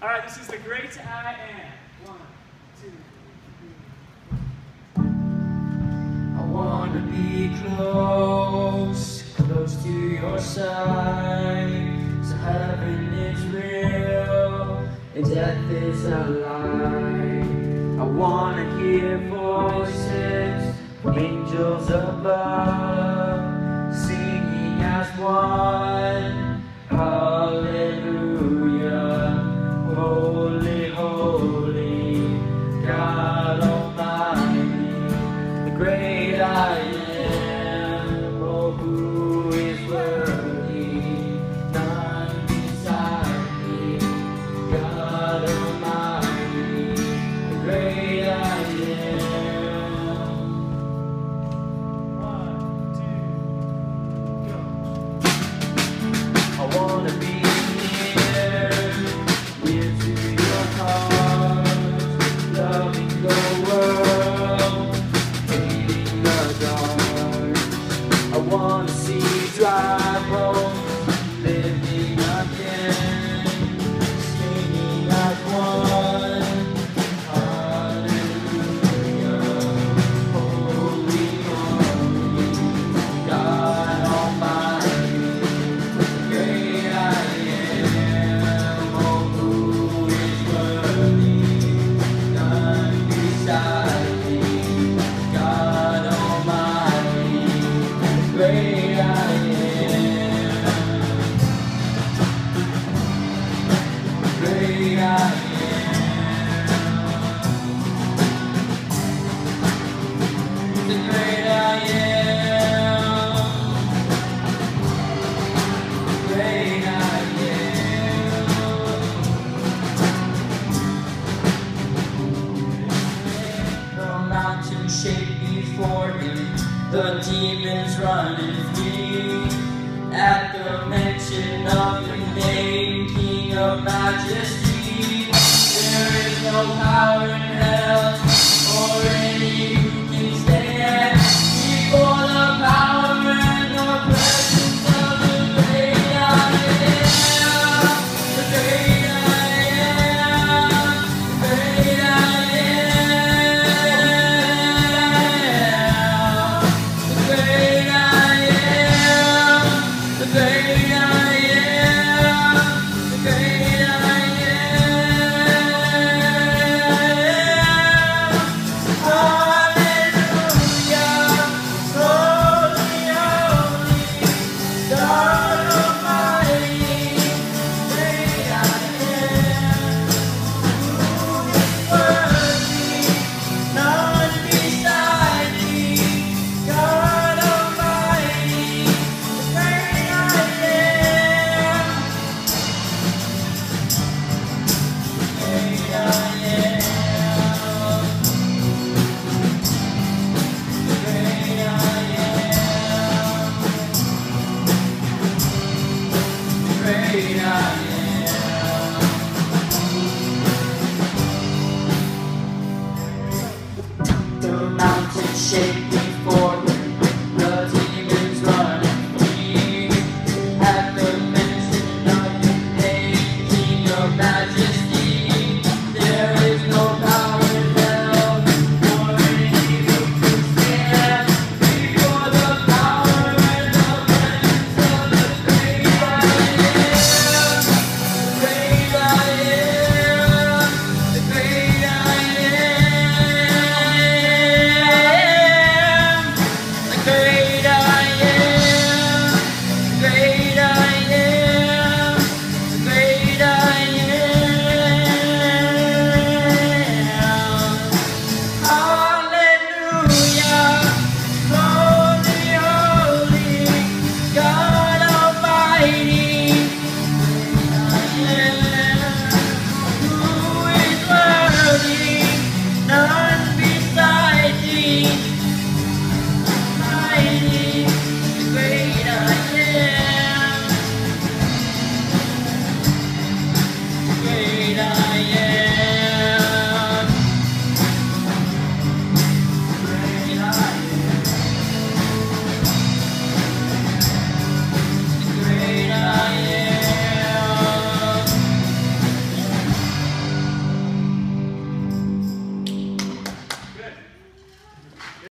All right, this is the Great I Am. 1, 2, 3. I wanna be close, close to your side. So heaven is real and death is a lie. I wanna hear voices, angels above, singing as one. Hallelujah, holy, holy, God Almighty, the great I am. Oh, who is worthy? None beside me. God Almighty, the great I am. 1, 2, go. I wanna be near to your heart, loving the world, hating the dark. I wanna see dry bones living again, singing as one. Hallelujah, holy, holy, God Almighty, great I am. Oh, who is worthy? None beside me. God Almighty, great I am. Great I am. The great I am. Great I am. The mountains shake before him, the demons run and flee. At the mention of your name, King of Majesty, there is no power in hell or any who can stand before the power and the presence of the great I am. The great I am. The great I am. The great I am. The great I am. The great I am. Hallelujah, holy, holy, God Almighty, great I am. Worthy, none beside me, God Almighty, great I am. Great I am. Great I am. Great I am. The mountains shake